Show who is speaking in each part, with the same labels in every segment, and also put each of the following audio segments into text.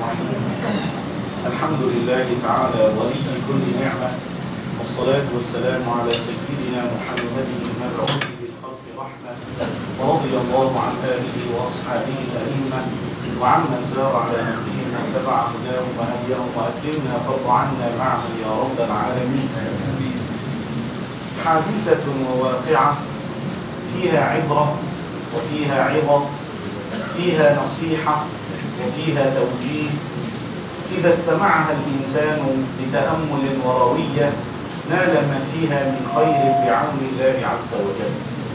Speaker 1: الرحيم. الحمد لله تعالى ولي كل نعمة، والصلاة والسلام على سيدنا محمد المبعوث بالخلق رحمة، ورضي الله عن آله وأصحابه الأئمة وعمن سار على نهجهم واتبع هداهم وهديهم، وأكرمنا فرض عنا معهم يا رب العالمين. حادثة وواقعة فيها عبرة وفيها عظة، فيها نصيحة وفيها توجيه، إذا استمعها الإنسان بتأمل وروية نال ما فيها من خير بعون الله عز وجل.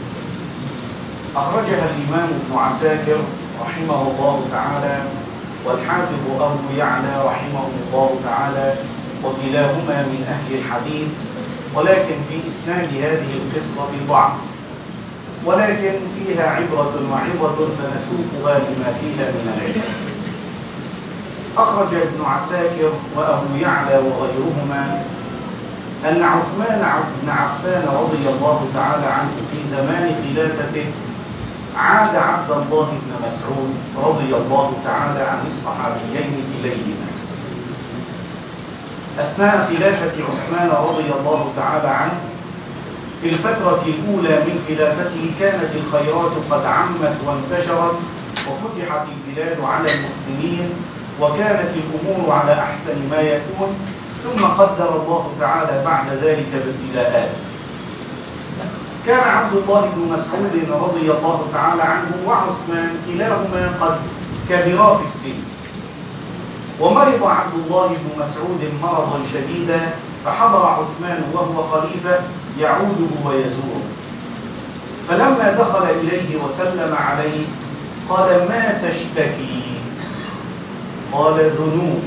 Speaker 1: أخرجها الإمام ابن عساكر رحمه الله تعالى والحافظ أبو يعلى رحمه الله تعالى، وكلاهما من أهل الحديث، ولكن في إسناد هذه القصة ضعف، ولكن فيها عبرة وعظة فنسوقها لما فيها من العبرة. أخرج ابن عساكر وأبو يعلى وغيرهما أن عثمان بن عفان رضي الله تعالى عنه في زمان خلافته عاد عبد الله بن مسعود رضي الله تعالى عن الصحابيين كليهما. أثناء خلافة عثمان رضي الله تعالى عنه في الفترة الأولى من خلافته كانت الخيرات قد عمت وانتشرت وفتحت البلاد على المسلمين، وكانت الأمور على أحسن ما يكون، ثم قدر الله تعالى بعد ذلك ابتلاءات. كان عبد الله بن مسعود رضي الله تعالى عنه وعثمان كلاهما قد كبرا في السن، ومرض عبد الله بن مسعود مرضا شديدا، فحضر عثمان وهو خليفة يعوده ويزوره، فلما دخل إليه وسلم عليه قال: ما تشتكي؟ قال: ذنوبي.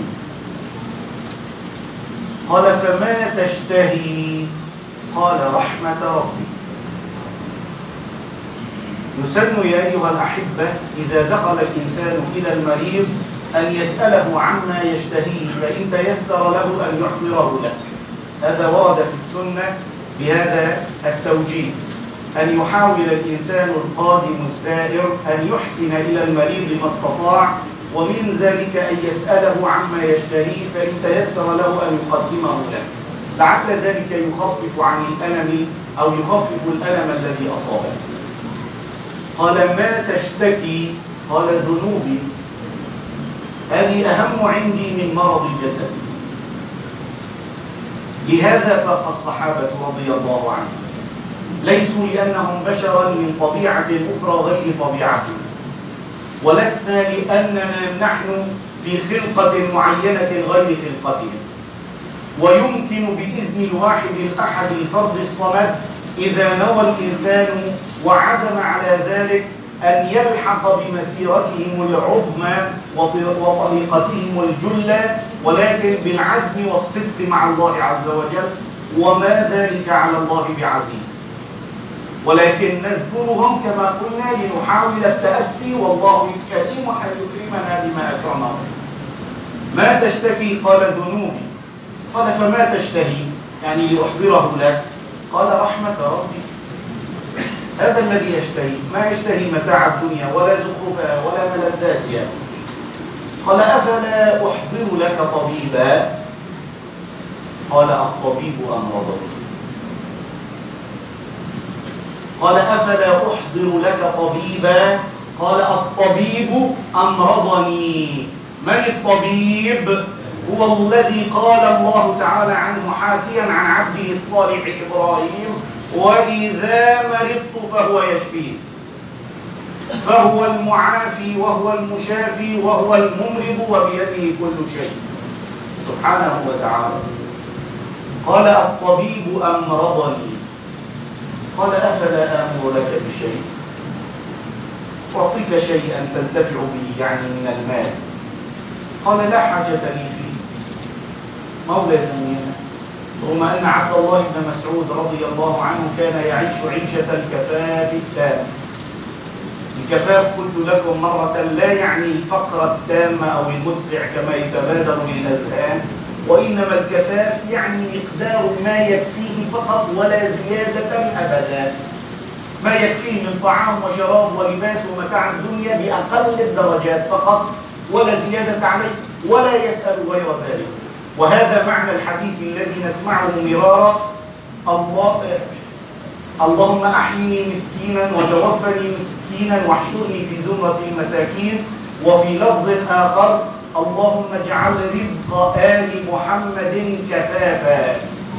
Speaker 1: قال: فما تشتهي؟ قال: رحمة ربي. يسن يا أيها الأحبة إذا دخل الإنسان إلى المريض أن يسأله عما يشتهيه، فإن تيسر له أن يحضره له. هذا ورد في السنة بهذا التوجيه، أن يحاول الإنسان القادم الزائر أن يحسن إلى المريض ما استطاع، ومن ذلك أن يسأله عما يشتهيه، فإن تيسر له أن يقدمه له، لعل ذلك يخفف عن الألم أو يخفف الألم الذي أصابه. قال: ما تشتكي؟ قال: ذنوبي. هذه أهم عندي من مرض الجسد. لهذا فاق الصحابة رضي الله عنهم، ليسوا لأنهم بشرا من طبيعة أخرى غير طبيعتهم، ولسنا لأننا نحن في خلقة معينة غير خلقتهم. ويمكن بإذن الواحد الأحد الفرد الصمد إذا نوى الإنسان وعزم على ذلك أن يلحق بمسيرتهم العظمى وطريقتهم الجلة، ولكن بالعزم والصدق مع الله عز وجل، وما ذلك على الله بعزيز. ولكن نذكرهم كما قلنا لنحاول التأسي، والله كريم أن يكرمنا بما أكرمه. ما تشتكي؟ قال: ذنوبي. قال: فما تشتهي؟ يعني لأحضره لك. قال: رحمة ربي. هذا الذي يشتهي، ما يشتهي متاع الدنيا ولا زخرفها ولا ملذاتها. قال: أفلا أحضر لك طبيبا؟ قال: الطبيب أمرضني. قال: أفلا أحضر لك طبيبا؟ قال: الطبيب أمرضني. من الطبيب؟ هو الذي قال الله تعالى عنه حاكيا عن عبده الصالح إبراهيم: وإذا مرضت فهو يشفين. فهو المعافي وهو المشافي وهو الممرض وبيده كل شيء سبحانه وتعالى. قال: الطبيب أمرضني. قال: أفلا آمر لك بشيء؟ أعطيك شيئا تنتفع به، يعني من المال. قال: لا حاجة لي فيه. مولى زمينا، رغم أن عبد الله بن مسعود رضي الله عنه كان يعيش عيشة الكفاف التام. الكفاف قلت لكم مرة لا يعني الفقر التام أو المدقع كما يتبادر للأذهان، وإنما الكفاف يعني مقدار ما يكفيه فقط ولا زيادة أبدا، ما يكفيه من طعام وشراب ولباس ومتاع الدنيا بأقل الدرجات فقط ولا زيادة عليه، ولا يسأل غير ذلك. وهذا معنى الحديث الذي نسمعه مرارا: اللهم أحيني مسكينا وتوفني مسكينا واحشرني في زمرة المساكين. وفي لفظ آخر: اللهم اجعل رزق آل محمد كفافا.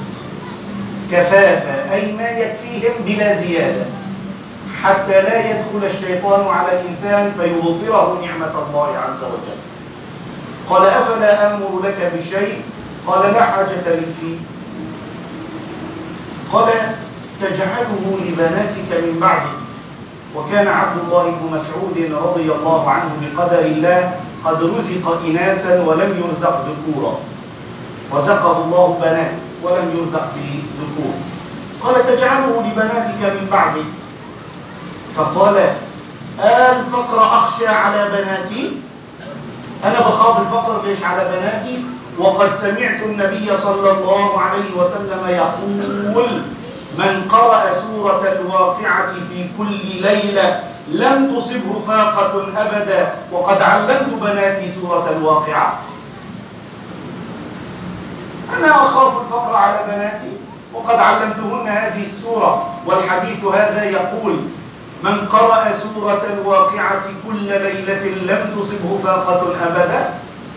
Speaker 1: كفافا أي ما يكفيهم بلا زيادة، حتى لا يدخل الشيطان على الإنسان فيبطره نعمة الله عز وجل. قال: أفلا آمر لك بشيء؟ قال: لا حاجة لي فيه. قال: تجعله لبناتك من بعدك. وكان عبد الله بن مسعود رضي الله عنه بقدر الله قد رزق إناثا ولم يرزق ذكورا، رزقه الله بنات ولم يرزق بذكور. قال: تجعله لبناتك من بعدك. فقال: الفقر أخشى على بناتي؟ أنا بخاف الفقر ليش على بناتي؟ وقد سمعت النبي صلى الله عليه وسلم يقول: من قرأ سورة الواقعة في كل ليلة لم تصبه فاقة أبدا، وقد علمت بناتي سورة الواقعة. أنا أخاف الفقر على بناتي وقد علمتهن هذه السورة، والحديث هذا يقول: من قرأ سورة الواقعة كل ليلة لم تصبه فاقة أبدا.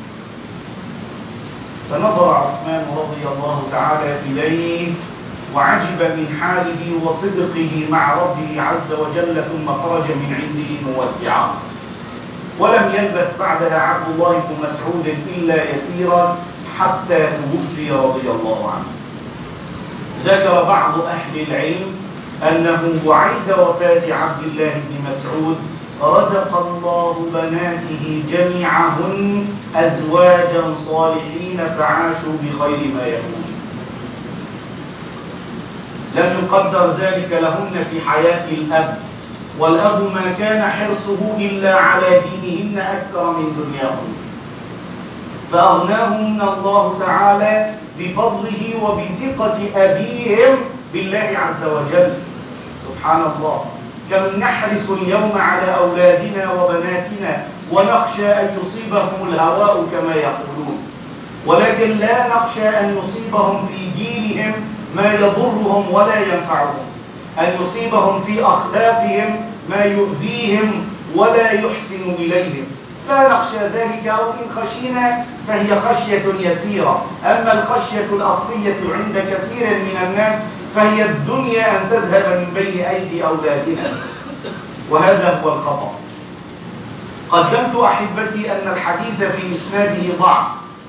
Speaker 1: فنظر عثمان رضي الله تعالى إليه وعجب من حاله وصدقه مع ربه عز وجل، ثم خرج من عنده مودعا. ولم يلبث بعدها عبد الله بن مسعود إلا يسيرا حتى توفي رضي الله عنه. ذكر بعض أهل العلم أنه بعيد وفاة عبد الله بن مسعود رزق الله بناته جميعهن أزواجا صالحين فعاشوا بخير ما يكون. لم يقدر ذلك لهن في حياة الأب، والأب ما كان حرصه إلا على دينهن أكثر من دنياهن، فأغناهن الله تعالى بفضله وبثقة أبيهم بالله عز وجل. سبحان الله، كم نحرص اليوم على أولادنا وبناتنا ونخشى أن يصيبهم الهواء كما يقولون، ولكن لا نخشى أن يصيبهم في دينهم ما يضرهم ولا ينفعهم، أن يصيبهم في أخلاقهم ما يؤذيهم ولا يحسن إليهم. لا نخشى ذلك، أو إن خشينا فهي خشية يسيرة. أما الخشية الأصلية عند كثير من الناس فهي الدنيا أن تذهب من بين أيدي أولادنا، وهذا هو الخطأ. قدمت أحبتي أن الحديث في إسناده ضعف،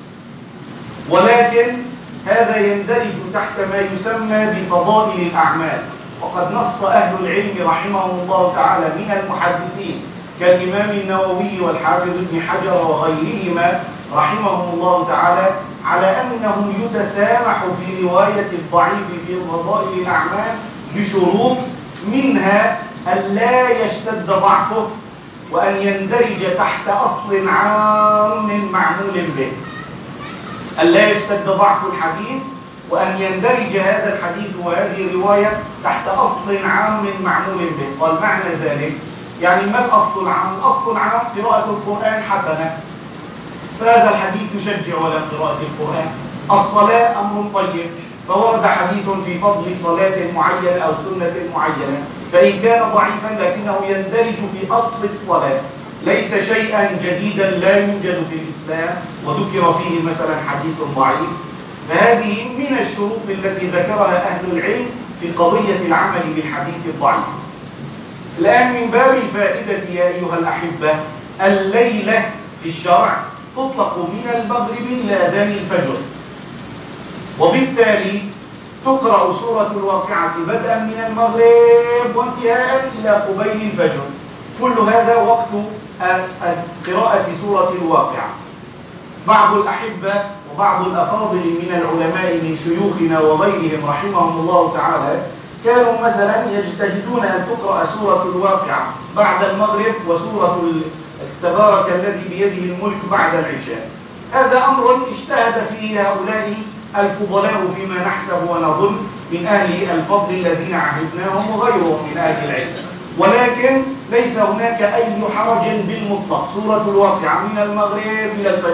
Speaker 1: ولكن هذا يندرج تحت ما يسمى بفضائل الأعمال. وقد نص أهل العلم رحمهم الله تعالى من المحدثين كالإمام النووي والحافظ ابن حجر وغيرهما رحمهم الله تعالى على أنه يتسامح في رواية الضعيف في فضائل الأعمال بشروط، منها أن لا يشتد ضعفه، وأن يندرج تحت أصل عام معمول به. أن لا يشتد ضعف الحديث، وأن يندرج هذا الحديث وهذه الرواية تحت أصل عام معمول به. قال: معنى ذلك يعني ما الأصل العام؟ الأصل العام قراءة القرآن حسنة، فهذا الحديث يشجع على قراءة القرآن. الصلاة أمر طيب، فورد حديث في فضل صلاة معينة أو سنة معينة، فإن كان ضعيفا لكنه يندرج في أصل الصلاة، ليس شيئا جديدا لا يوجد في الإسلام وذكر فيه مثلا حديث ضعيف، فهذه من الشروط التي ذكرها أهل العلم في قضية العمل بالحديث الضعيف. الآن من باب الفائدة يا أيها الأحبة، الليلة في الشرع تطلق من المغرب إلى أذان الفجر، وبالتالي تقرأ سورة الواقعة بدءا من المغرب وانتهاء إلى قبيل الفجر. كل هذا وقت قراءة سورة الواقعة. بعض الأحبة وبعض الأفاضل من العلماء من شيوخنا وغيرهم رحمهم الله تعالى كانوا مثلا يجتهدون أن تقرأ سورة الواقعة بعد المغرب وسورة تبارك الذي بيده الملك بعد العشاء. هذا أمر اجتهد فيه هؤلاء الفضلاء فيما نحسب ونظن من أهل الفضل الذين عهدناهم وغيرهم من أهل العلم، ولكن ليس هناك أي حرج بالمطلق. سورة الواقعة من المغرب إلى الفجر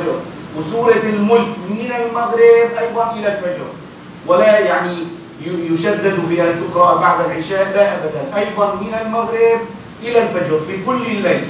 Speaker 1: وسورة الملك من المغرب أيضا إلى الفجر، ولا يعني يشدد في أن تقرأ بعد العشاء، لا أبدا، أيضا من المغرب إلى الفجر في كل الليل،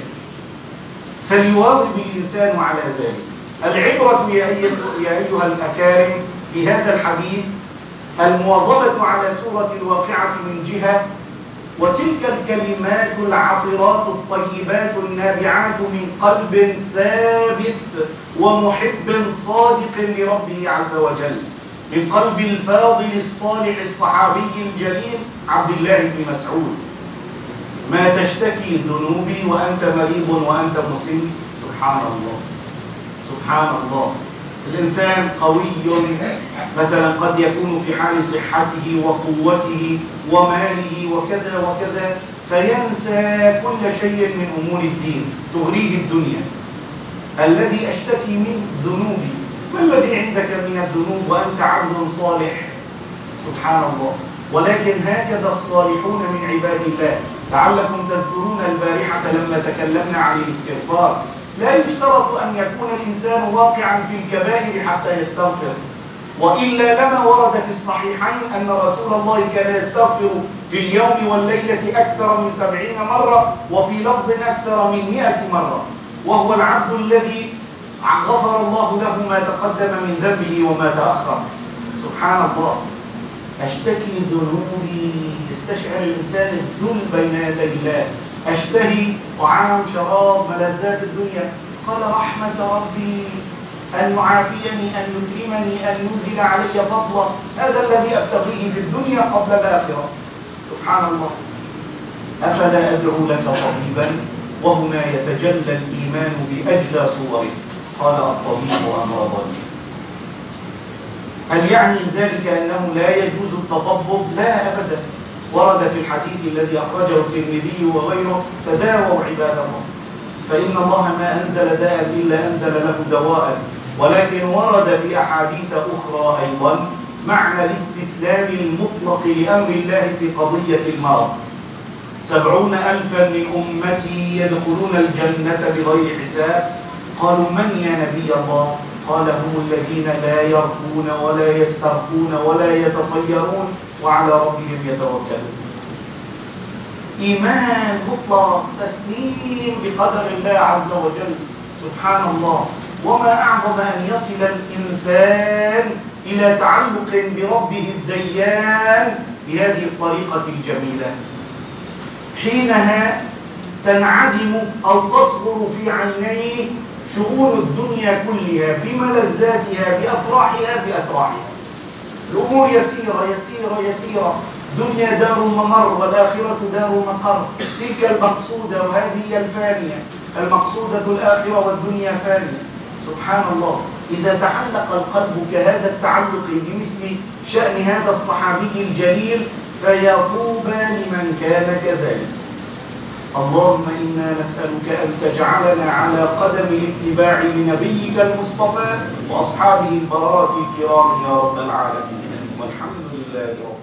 Speaker 1: فليواظب الإنسان على ذلك. العبرة يا أيها الأكارم في هذا الحديث المواظبة على سورة الواقعة من جهة، وتلك الكلمات العطرات الطيبات النابعات من قلب ثابت ومحب صادق لربه عز وجل، من قلب الفاضل الصالح الصحابي الجليل عبد الله بن مسعود. ما تشتكي ذنوبي وأنت مريض وأنت مسن. سبحان الله، سبحان الله. الإنسان قوي مثلا قد يكون في حال صحته وقوته وماله وكذا وكذا، فينسى كل شيء من أمور الدين، تغريه الدنيا. الذي أشتكي من ذنوبي، ما الذي عندك من الذنوب وأنت عبد صالح؟ سبحان الله. ولكن هكذا الصالحون من عباد الله. لعلكم تذكرون البارحة لما تكلمنا عن الاستغفار، لا يشترط أن يكون الإنسان واقعا في الكبائر حتى يستغفر، وإلا لما ورد في الصحيحين أن رسول الله كان يستغفر في اليوم والليلة أكثر من 70 مرة، وفي لفظ أكثر من 100 مرة، وهو العبد الذي غفر الله له ما تقدم من ذنبه وما تأخر. سبحان الله. أشتكي ذنوبي، يستشعر الإنسان الذل بين يدي الله. أشتهي طعام شراب ملذات الدنيا، قال رحمة ربي أن يعافيني، أن يكرمني، أن ينزل علي فضله، هذا الذي أبتغيه في الدنيا قبل الآخرة. سبحان الله. أفلا أدعو لك طبيبا، وهنا يتجلى الإيمان بأجلى صوره. قال الطبيب أمرضني. هل يعني ذلك أنه لا يجوز التطبب؟ لا أبدا. ورد في الحديث الذي أخرجه الترمذي وغيره: تداووا عباد الله، فإن الله ما أنزل داء إلا أنزل له دواء. ولكن ورد في أحاديث أخرى أيضا معنى الاستسلام المطلق لأمر الله في قضية المرض. 70,000 من أمتي يدخلون الجنة بغير حساب. قالوا من يا نبي الله؟ قال هم الذين لا يرقون ولا يسترقون ولا يتطيرون وعلى ربهم يتوكلون. إيمان مطلق، تسليم بقدر الله عز وجل. سبحان الله. وما أعظم أن يصل الإنسان إلى تعلق بربه الديان بهذه الطريقة الجميلة. حينها تنعدم أو تصغر في عينيه شؤون الدنيا كلها بملذاتها بأفراحها بأتراحها. الأمور يسيرة يسيرة يسيرة. دنيا دار ممر والآخرة دار مقر. تلك المقصودة وهذه هي الفانية. المقصودة الآخرة والدنيا فانية. سبحان الله. إذا تعلق القلب كهذا التعلق بمثل شأن هذا الصحابي الجليل فيطوبى لمن كان كذلك. اللهم إنا نسألك أن تجعلنا على قدم الاتباع لنبيك المصطفى وأصحابه البررة الكرام يا رب العالمين، والحمد لله رب